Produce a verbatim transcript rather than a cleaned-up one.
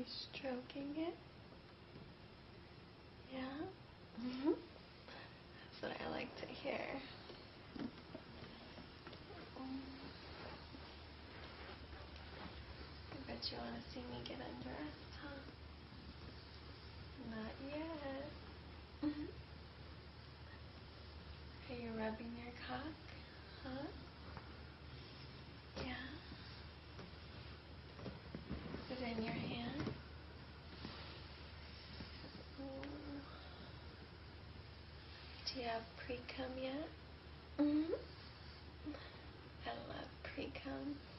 stroking it? Yeah? Mm-hmm. That's what I like to hear. I bet you want to see me get undressed, huh? Not yet. Mm-hmm. Are you rubbing your cock? Huh? Yeah? Is it in your hand? Ooh. Do you have pre-cum yet? Mm-hmm. I love pre-cum.